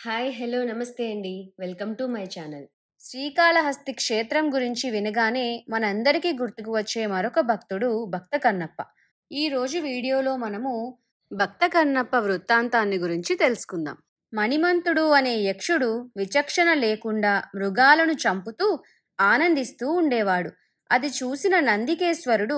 Hi hello నమస్తే అండి. Welcome to my channel. Srikalahasti క్షేత్రం గురించి వినగానే మనందరికీ గుర్తుకు వచ్చే మరొక భక్తుడు భక్త కన్నప్ప. ఈరోజు వీడియోలో మనము భక్త కన్నప్ప వృత్తాంతాన్ని గురించి తెలుసుకుందాం. మణిమంతుడు అనే యక్షుడు విచక్షణ లేకుండా మృగాలను చంపుతూ ఆనందిస్తూ ఉండేవాడు. అది చూసిన నందికేశ్వరుడు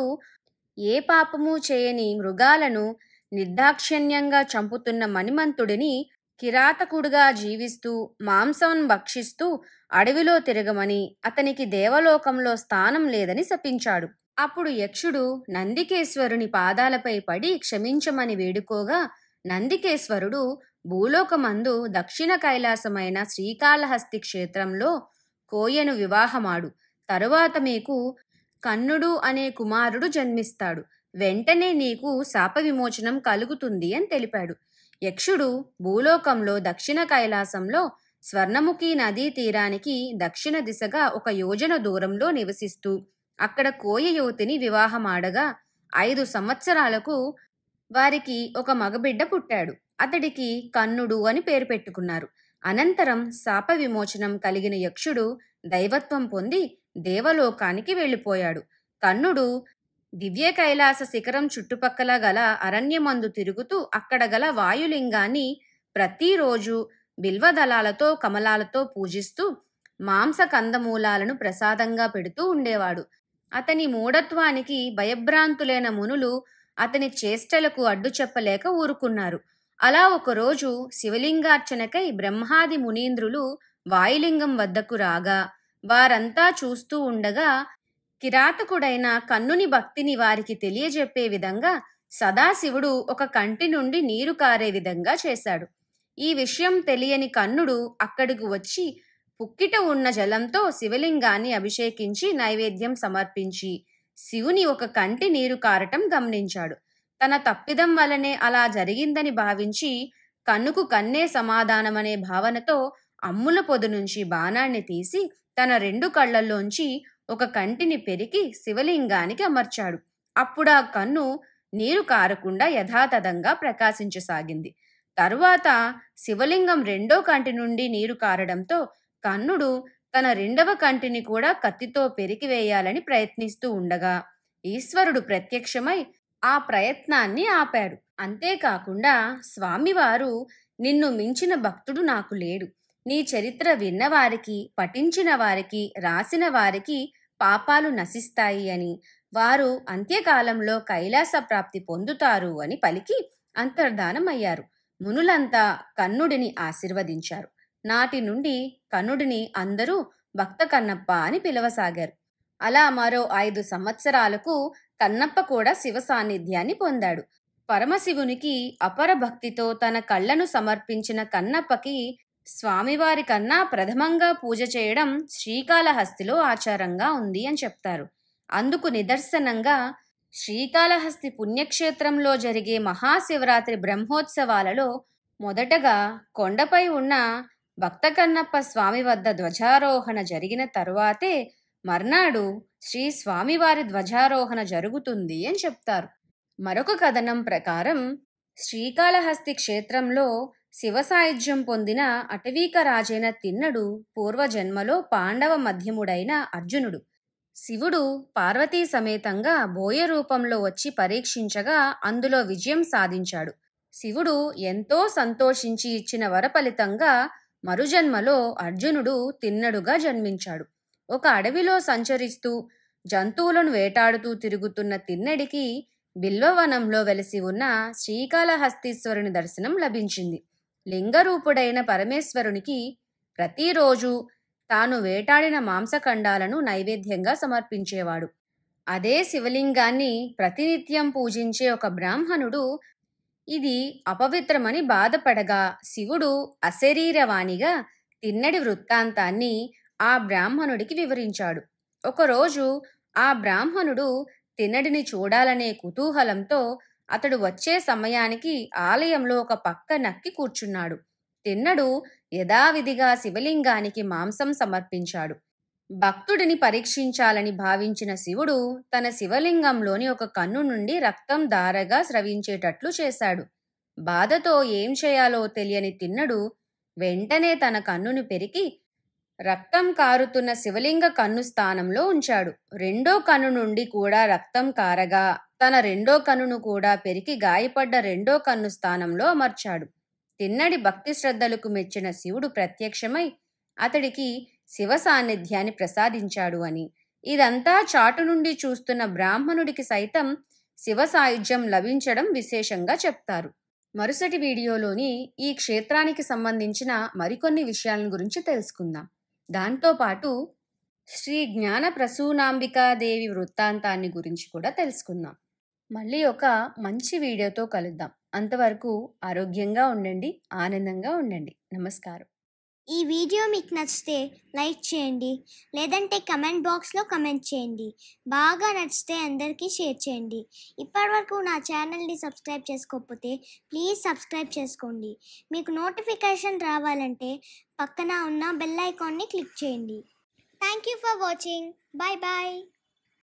ఏ పాపము చేయని మృగాలను నిర్దాక్షిణ్యంగా చంపుతున్న మణిమంతుడిని కిరాతకుడుగా జీవిస్తూ మాంసం భక్షిస్తూ అడవిలో తిరగమని, అతనికి దేవలోకంలో స్థానం లేదని శపించాడు. అప్పుడు యక్షుడు నందికేశ్వరుని పాదాలపై పడి క్షమించమని వేడుకోగా నందికేశ్వరుడు భూలోకమందు దక్షిణ కైలాసమైన శ్రీకాళహస్తి క్షేత్రంలో కోయను వివాహమాడు. తరువాత మీకు కన్నుడు అనే కుమారుడు జన్మిస్తాడు. వెంటనే నీకు శాప విమోచనం కలుగుతుంది అని తెలిపాడు. యక్షుడు భూలోకంలో దక్షిణ కైలాసంలో స్వర్ణముఖి నదీ తీరానికి దక్షిణ దిశగా 1 యోజన దూరంలో నివసిస్తూ అక్కడ కోయ యువతిని వివాహమాడగా 5 సంవత్సరాలకు వారికి ఒక మగబిడ్డ పుట్టాడు. అతడికి కన్నుడు అని పేరు పెట్టుకున్నారు. అనంతరం శాప విమోచనం కలిగిన యక్షుడు దైవత్వం పొంది దేవలోకానికి వెళ్ళిపోయాడు. కన్నుడు దివ్య కైలాస శిఖరం చుట్టుపక్కల గల అరణ్యమందు తిరుగుతూ అక్కడ గల వాయులింగాన్ని ప్రతిరోజు బిల్వదళాలతో కమలాలతో పూజిస్తూ మాంస కందమూలాలను ప్రసాదంగా పెడుతూ ఉండేవాడు. అతని మూఢత్వానికి భయభ్రాంతులైన మునులు అతని చేష్టలకు అడ్డు చెప్పలేక ఊరుకున్నారు. అలా ఒకరోజు శివలింగార్చనకై బ్రహ్మాది మునీంద్రులు వాయులింగం వద్దకు రాగా వారంతా చూస్తూ ఉండగా కిరాతకుడైన కన్నుని భక్తిని వారికి తెలియజెప్పే విధంగా సదాశివుడు ఒక కంటి నుండి నీరు కారే విధంగా చేశాడు. ఈ విషయం తెలియని కన్నుడు అక్కడికి వచ్చి పుక్కిట ఉన్న జలంతో శివలింగాన్ని అభిషేకించి నైవేద్యం సమర్పించి శివుని ఒక కంటి నీరు కారటం గమనించాడు. తన తప్పిదం వలనే అలా జరిగిందని భావించి కన్నుకు కన్నే సమాధానమనే భావనతో అమ్ముల పొదు నుంచి బాణాన్ని తీసి తన 2 కళ్ళల్లోంచి ఒక కంటిని పెరికి శివలింగానికి అమర్చాడు. అప్పుడా కన్ను నీరు కారకుండా యథాతథంగా ప్రకాశించసాగింది. తరువాత శివలింగం 2వ కంటి నుండి నీరు కారడంతో కన్నుడు తన 2వ కంటిని కూడా కత్తితో పెరికివేయాలని ప్రయత్నిస్తూ ఉండగా ఈశ్వరుడు ప్రత్యక్షమై ఆ ప్రయత్నాన్ని ఆపాడు. అంతేకాకుండా స్వామివారు నిన్ను మించిన భక్తుడు నాకు లేడు. నీ చరిత్ర విన్నవారికి, పఠించిన వారికి, రాసిన వారికి పాపాలు నశిస్తాయి అని, వారు అంత్యకాలంలో కైలాస ప్రాప్తి పొందుతారు అని పలికి అంతర్ధానమయ్యారు. మునులంతా కన్నుడిని ఆశీర్వదించారు. నాటి నుండి కన్నుడిని అందరూ భక్త కన్నప్ప అని పిలవసాగారు. అలా మరో 5 సంవత్సరాలకు కన్నప్ప కూడా శివ సాన్నిధ్యాన్ని పొందాడు. పరమశివునికి అపర భక్తితో తన కళ్ళను సమర్పించిన కన్నప్పకి స్వామివారి కన్నా ప్రథమంగా పూజ చేయడం శ్రీకాళహస్తిలో ఆచారంగా ఉంది అని చెప్తారు. అందుకు నిదర్శనంగా శ్రీకాళహస్తి పుణ్యక్షేత్రంలో జరిగే మహాశివరాత్రి బ్రహ్మోత్సవాలలో మొదటగా కొండపై ఉన్న భక్త కన్నప్ప స్వామి వద్ద ధ్వజారోహణ జరిగిన తరువాతే మర్నాడు శ్రీ స్వామివారి ధ్వజారోహణ జరుగుతుంది అని చెప్తారు. మరొక కథనం ప్రకారం శ్రీకాళహస్తి క్షేత్రంలో శివ సాయుధ్యం పొందిన అటవీక రాజైన తిన్నడు పూర్వజన్మలో పాండవ మధ్యముడైన అర్జునుడు. శివుడు పార్వతీ సమేతంగా బోయ రూపంలో వచ్చి పరీక్షించగా అందులో విజయం సాధించాడు. శివుడు ఎంతో సంతోషించి ఇచ్చిన వరఫలితంగా మరుజన్మలో అర్జునుడు తిన్నడుగా జన్మించాడు. ఒక అడవిలో సంచరిస్తూ జంతువులను వేటాడుతూ తిరుగుతున్న తిన్నడికి బిల్వవనంలో వెలసి ఉన్న శ్రీకాళహస్తీశ్వరుని దర్శనం లభించింది. లింగరూపుడైన పరమేశ్వరునికి ప్రతిరోజు తాను వేటాడిన మాంసఖండాలను నైవేద్యంగా సమర్పించేవాడు. అదే శివలింగాన్ని ప్రతినిత్యం పూజించే ఒక బ్రాహ్మణుడు ఇది అపవిత్రమని బాధపడగా శివుడు అశరీరవాణిగా తిన్నడి వృత్తాంతాన్ని ఆ బ్రాహ్మణుడికి వివరించాడు. ఒకరోజు ఆ బ్రాహ్మణుడు తిన్నడిని చూడాలనే కుతూహలంతో అతడు వచ్చే సమయానికి ఆలయంలో ఒక పక్క నక్కి కూర్చున్నాడు. తిన్నడు యథావిధిగా శివలింగానికి మాంసం సమర్పించాడు. భక్తుడిని పరీక్షించాలని భావించిన శివుడు తన శివలింగంలోని ఒక కన్ను నుండి రక్తం ధారగా స్రవించేటట్లు చేశాడు. బాధతో ఏం చేయాలో తెలియని తిన్నడు వెంటనే తన కన్నును పెరికి రక్తం కారుతున్న శివలింగ కన్ను స్థానంలో ఉంచాడు. రెండో కన్ను నుండి కూడా రక్తం కారగా తన రెండో కన్నును కూడా పెరికి గాయపడ్డ రెండో కన్ను స్థానంలో అమర్చాడు. తిన్నడి భక్తి శ్రద్ధలకు మెచ్చిన శివుడు ప్రత్యక్షమై అతడికి శివ సాన్నిధ్యాన్ని ప్రసాదించాడు అని, ఇదంతా చాటు నుండి చూస్తున్న బ్రాహ్మణుడికి సైతం శివ సాయుధ్యం లభించడం విశేషంగా చెప్తారు. మరుసటి వీడియోలోని ఈ క్షేత్రానికి సంబంధించిన మరికొన్ని విషయాలను గురించి తెలుసుకుందాం. దాంతోపాటు శ్రీ జ్ఞాన ప్రసూనాంబికాదేవి వృత్తాంతాన్ని గురించి కూడా తెలుసుకుందాం. మళ్ళీ ఒక మంచి వీడియోతో కలుద్దాం. అంతవరకు ఆరోగ్యంగా ఉండండి, ఆనందంగా ఉండండి. నమస్కారం. ఈ వీడియో మీకు నచ్చితే లైక్ చేయండి, లేదంటే కమెంట్ బాక్స్లో కమెంట్ చేయండి. బాగా నచ్చితే అందరికీ షేర్ చేయండి. ఇప్పటివరకు నా ఛానల్ని సబ్స్క్రైబ్ చేసుకోకపోతే ప్లీజ్ సబ్స్క్రైబ్ చేసుకోండి. మీకు నోటిఫికేషన్ రావాలంటే పక్కన ఉన్న బెల్ ఐకాన్ని క్లిక్ చేయండి. Thank you for watching. Bye bye.